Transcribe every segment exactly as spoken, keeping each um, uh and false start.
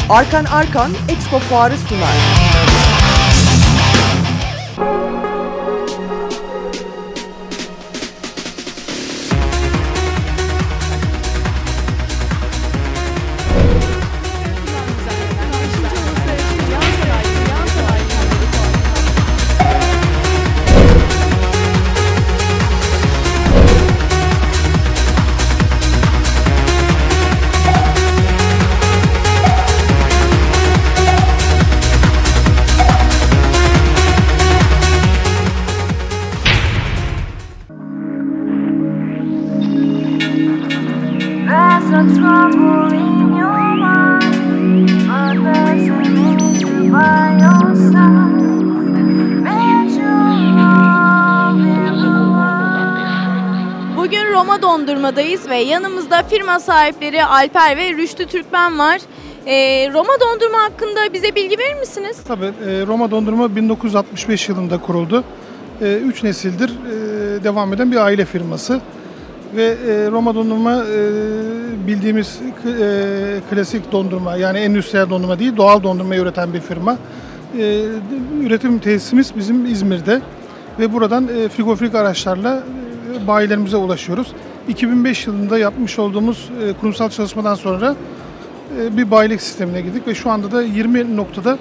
Arkan Arkan Expo Fuarı sunar. Bugün Roma Dondurma'dayız ve yanımızda firma sahipleri Alper ve Rüştü Türkmen var. Ee, Roma Dondurma hakkında bize bilgi verir misiniz? Tabii, e, Roma Dondurma bin dokuz yüz altmış beş yılında kuruldu. E, üç nesildir e, devam eden bir aile firması. Ve e, Roma Dondurma e, bildiğimiz e, klasik dondurma, yani endüstriyel dondurma değil, doğal dondurmayı üreten bir firma. E, üretim tesisimiz bizim İzmir'de ve buradan e, frigofilik araçlarla e, bayilerimize ulaşıyoruz. iki bin beş yılında yapmış olduğumuz e, kurumsal çalışmadan sonra e, bir bayilik sistemine girdik ve şu anda da yirmi noktada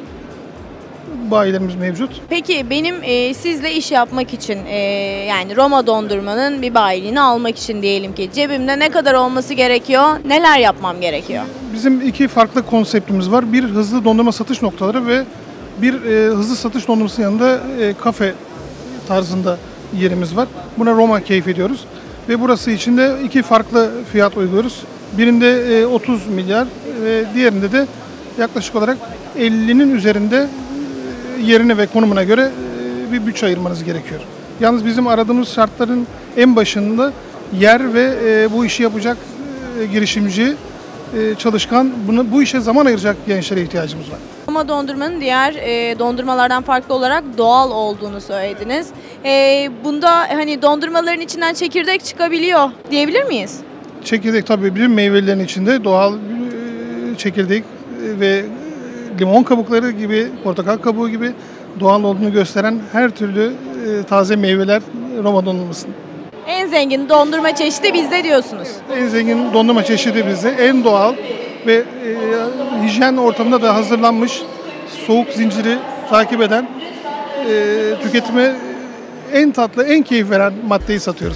bayilerimiz mevcut. Peki benim e, sizle iş yapmak için e, yani Roma Dondurma'nın bir bayiliğini almak için diyelim ki cebimde ne kadar olması gerekiyor, neler yapmam gerekiyor? Bizim iki farklı konseptimiz var. Bir hızlı dondurma satış noktaları ve bir e, hızlı satış dondurmasının yanında e, kafe tarzında yerimiz var. Buna Roma Cafe ediyoruz. Ve burası için de iki farklı fiyat uyguluyoruz. Birinde e, otuz milyar ve diğerinde de yaklaşık olarak ellinin üzerinde yerine ve konumuna göre bir bütçe ayırmanız gerekiyor. Yalnız bizim aradığımız şartların en başında yer ve bu işi yapacak girişimci, çalışkan, bunu, bu işe zaman ayıracak gençlere ihtiyacımız var. Roma Dondurma'nın diğer e, dondurmalardan farklı olarak doğal olduğunu söylediniz. E, bunda hani dondurmaların içinden çekirdek çıkabiliyor diyebilir miyiz? Çekirdek tabii bütün meyvelerin içinde doğal çekirdek ve limon kabukları gibi, portakal kabuğu gibi doğal olduğunu gösteren her türlü e, taze meyveler Roma dondurmasının. En zengin dondurma çeşidi bizde diyorsunuz. En zengin dondurma çeşidi bizde. En doğal ve e, hijyen ortamında da hazırlanmış, soğuk zinciri takip eden, e, tüketime en tatlı, en keyif veren maddeyi satıyoruz.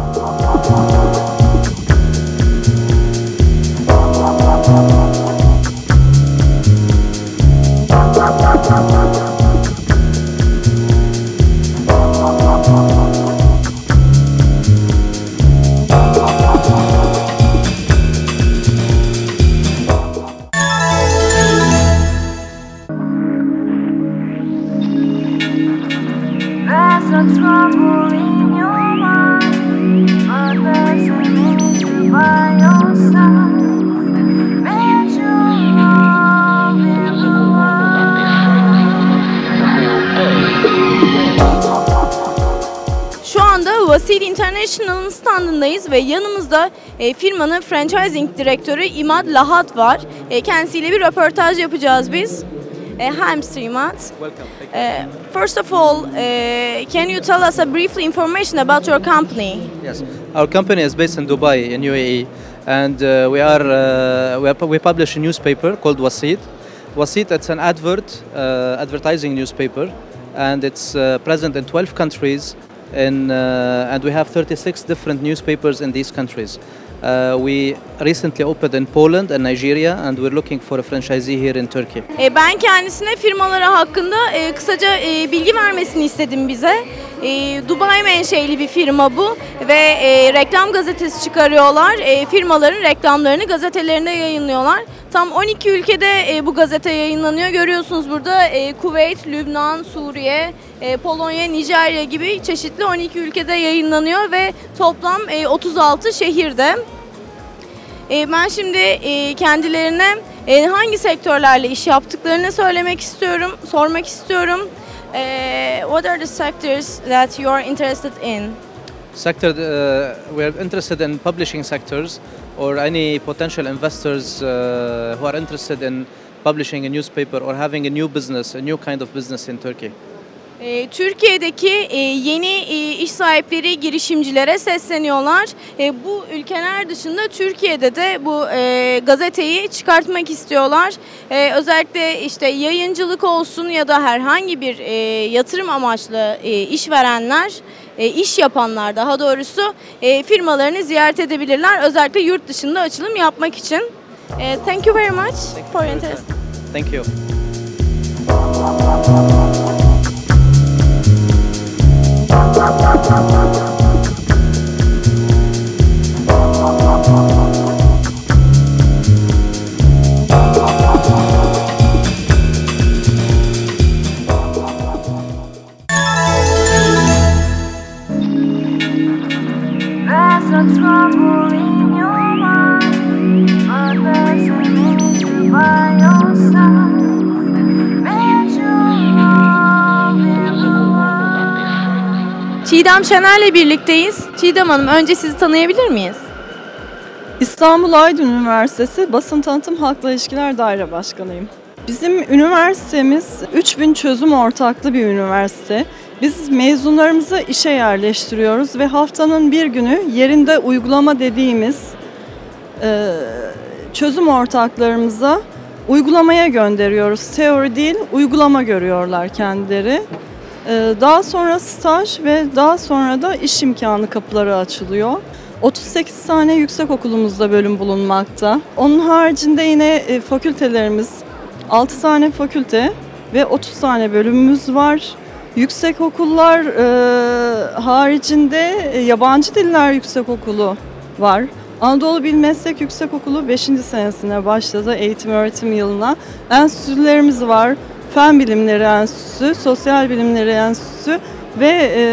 Vasid International'ın standındayız ve yanımızda e, firmanın franchising direktörü İmad Lahat var. E, kendisiyle bir röportaj yapacağız biz. E, hi mister Imad. Welcome. E, first of all, uh, can you tell us a briefly information about your company? Yes, our company is based in Dubai in U A E, and uh, we are uh, we, are, we publish a newspaper called Wasid. Wasid, it's an advert uh, advertising newspaper, and it's uh, present in twelve countries. In, uh, and we have thirty-six different newspapers in these countries. Uh, we recently opened in Poland and Nigeria, and we're looking for a franchisee here in Turkey. E, ben kendisine firmaları hakkında e, kısaca e, bilgi vermesini istedim bize. E, Dubai menşeli bir firma bu ve e, reklam gazetesi çıkarıyorlar. E, firmaların reklamlarını gazetelerinde yayınlıyorlar. Tam on iki ülkede e, bu gazete yayınlanıyor. Görüyorsunuz burada e, Kuveyt, Lübnan, Suriye, e, Polonya, Nijerya gibi çeşitli on iki ülkede yayınlanıyor ve toplam e, otuz altı şehirde. E, ben şimdi e, kendilerine e, hangi sektörlerle iş yaptıklarını söylemek istiyorum, sormak istiyorum. E, what are the sectors that you are interested in? Sector, uh, we are interested in publishing sectors or any potential investors uh, who are interested in publishing a newspaper or having a new business, a new kind of business in Turkey? E, Türkiye'deki e, yeni e, iş sahipleri, girişimcilere sesleniyorlar. E, bu ülkeler dışında Türkiye'de de bu e, gazeteyi çıkartmak istiyorlar. E, özellikle işte yayıncılık olsun ya da herhangi bir e, yatırım amaçlı e, işverenler, e, iş yapanlar daha doğrusu e, firmalarını ziyaret edebilirler. Özellikle yurt dışında açılım yapmak için. E, thank you very much for your interest. Thank you. There's no trouble in your mind, but there's an angel by your side. Let your love in the world. Çiğdem Şener'le birlikteyiz. Çiğdem Hanım, önce sizi tanıyabilir miyiz? İstanbul Aydın Üniversitesi Basın Tanıtım Halkla İlişkiler Daire Başkanıyım. Bizim üniversitemiz üç bin çözüm ortaklı bir üniversite. Biz mezunlarımızı işe yerleştiriyoruz ve haftanın bir günü yerinde uygulama dediğimiz e, çözüm ortaklarımıza uygulamaya gönderiyoruz. Teori değil, uygulama görüyorlar kendileri. E, daha sonra staj ve daha sonra da iş imkanı kapıları açılıyor. otuz sekiz tane yüksekokulumuzda bölüm bulunmakta. Onun haricinde yine e, fakültelerimiz, altı tane fakülte ve otuz tane bölümümüz var. Yüksekokullar e, haricinde e, yabancı diller yüksekokulu var. Anadolu Bil Meslek Yüksekokulu beşinci senesine başladı eğitim öğretim yılına. Enstitülerimiz var. Fen Bilimleri Enstitüsü, Sosyal Bilimleri Enstitüsü ve e,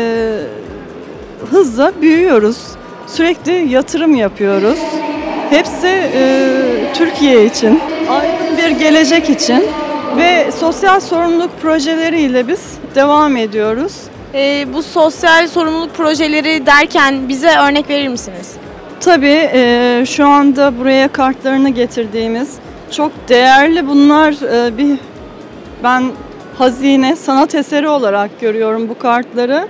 hızla büyüyoruz. Sürekli yatırım yapıyoruz. Hepsi e, Türkiye için, aydın bir gelecek için ve sosyal sorumluluk projeleriyle biz devam ediyoruz. Ee, bu sosyal sorumluluk projeleri derken bize örnek verir misiniz? Tabii e, şu anda buraya kartlarını getirdiğimiz çok değerli bunlar. E, bir ben hazine, sanat eseri olarak görüyorum bu kartları.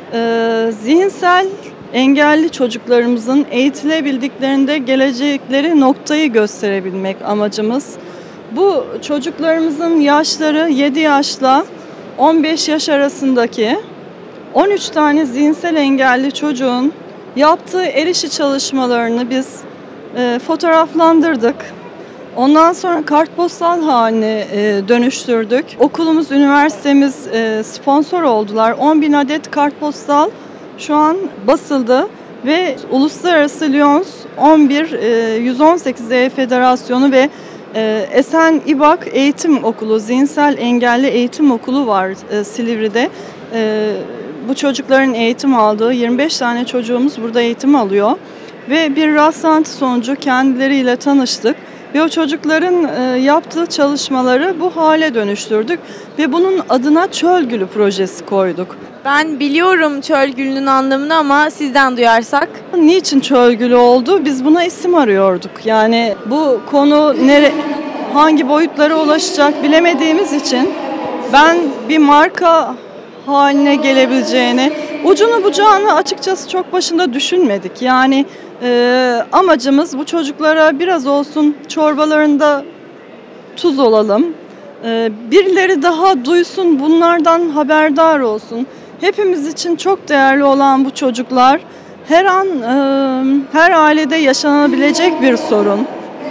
E, zihinsel engelli çocuklarımızın eğitilebildiklerinde gelecekleri noktayı gösterebilmek amacımız. Bu çocuklarımızın yaşları yedi yaşla on beş yaş arasındaki on üç tane zihinsel engelli çocuğun yaptığı el işi çalışmalarını biz e, fotoğraflandırdık. Ondan sonra kartpostal haline e, dönüştürdük. Okulumuz, üniversitemiz e, sponsor oldular. on bin adet kartpostal şu an basıldı ve Uluslararası Lyons on bir yüz on sekiz E Federasyonu ve e, Esen İBAK Eğitim Okulu, Zihinsel Engelli Eğitim Okulu var e, Silivri'de. E, bu çocukların eğitim aldığı yirmi beş tane çocuğumuz burada eğitim alıyor. Ve bir rastlantı sonucu kendileriyle tanıştık. Ve o çocukların e, yaptığı çalışmaları bu hale dönüştürdük. Ve bunun adına Çöl Gülü projesi koyduk. Ben biliyorum çöl gülünün anlamını ama sizden duyarsak. Niçin Çöl Gülü oldu? Biz buna isim arıyorduk. Yani bu konu nere, hangi boyutlara ulaşacak bilemediğimiz için ben bir marka haline gelebileceğini, ucunu bucağını açıkçası çok başında düşünmedik. Yani e, amacımız bu çocuklara biraz olsun çorbalarında tuz olalım. E, birileri daha duysun, bunlardan haberdar olsun. Hepimiz için çok değerli olan bu çocuklar her an, e, her ailede yaşanabilecek bir sorun.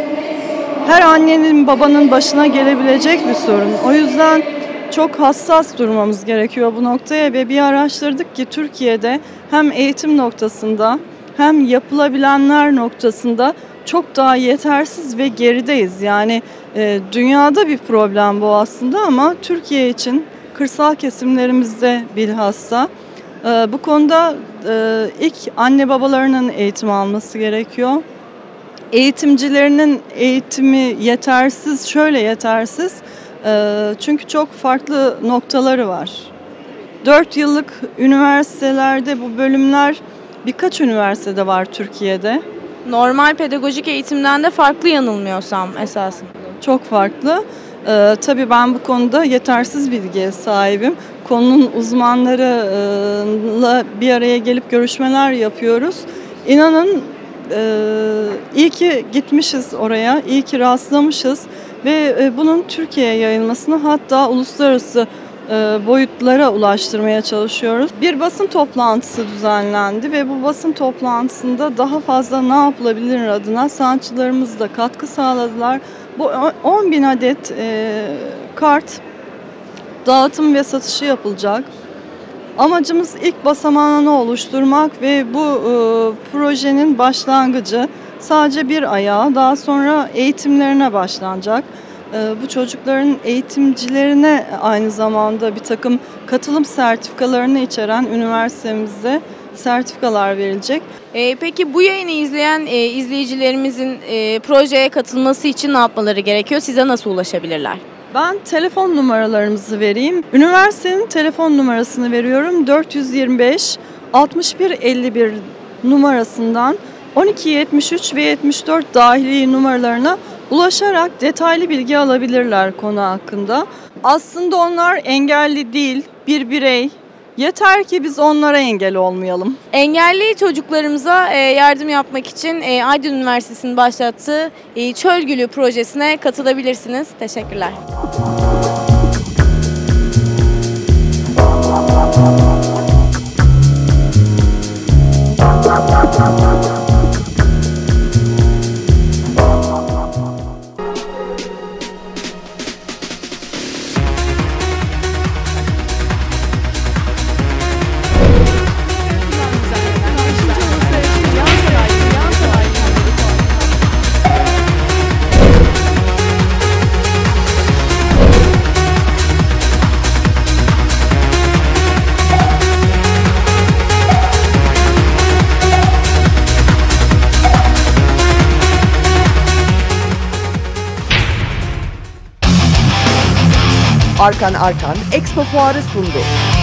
Her annenin, babanın başına gelebilecek bir sorun. O yüzden çok hassas durmamız gerekiyor bu noktaya ve bir araştırdık ki Türkiye'de hem eğitim noktasında hem yapılabilenler noktasında çok daha yetersiz ve gerideyiz. Yani e, dünyada bir problem bu aslında ama Türkiye için kırsal kesimlerimizde bilhassa e, bu konuda e, ilk anne babalarının eğitim alması gerekiyor. Eğitimcilerinin eğitimi yetersiz, şöyle yetersiz. Çünkü çok farklı noktaları var. Dört yıllık üniversitelerde bu bölümler birkaç üniversitede var Türkiye'de. Normal pedagojik eğitimden de farklı yanılmıyorsam esasında. çok farklı. Ee, tabii ben bu konuda yetersiz bilgiye sahibim. Konunun uzmanlarıyla bir araya gelip görüşmeler yapıyoruz. İnanın e, iyi ki gitmişiz oraya, iyi ki rastlamışız ve e, bunun Türkiye'ye yayılmasını, hatta uluslararası e, boyutlara ulaştırmaya çalışıyoruz. Bir basın toplantısı düzenlendi ve bu basın toplantısında daha fazla ne yapılabilir adına sanatçılarımız da katkı sağladılar. Bu on bin adet e, kart dağıtım ve satışı yapılacak. Amacımız ilk basamağını oluşturmak ve bu e, projenin başlangıcı sadece bir ayağı, daha sonra eğitimlerine başlanacak. E, bu çocukların eğitimcilerine aynı zamanda bir takım katılım sertifikalarını içeren üniversitemizde sertifikalar verilecek. E, peki bu yayını izleyen e, izleyicilerimizin e, projeye katılması için ne yapmaları gerekiyor? Size nasıl ulaşabilirler? Ben telefon numaralarımızı vereyim. Üniversitenin telefon numarasını veriyorum. dört yüz yirmi beş altmış bir elli bir numarasından on iki yetmiş üç ve yetmiş dört dahili numaralarına ulaşarak detaylı bilgi alabilirler konu hakkında. Aslında onlar engelli değil, bir birey. Yeter ki biz onlara engel olmayalım. Engelli çocuklarımıza e, yardım yapmak için e, Aydın Üniversitesi'nin başlattığı e, Çöl Gülü projesine katılabilirsiniz. Teşekkürler. Arkan Arkan Expo Fuarı sundu.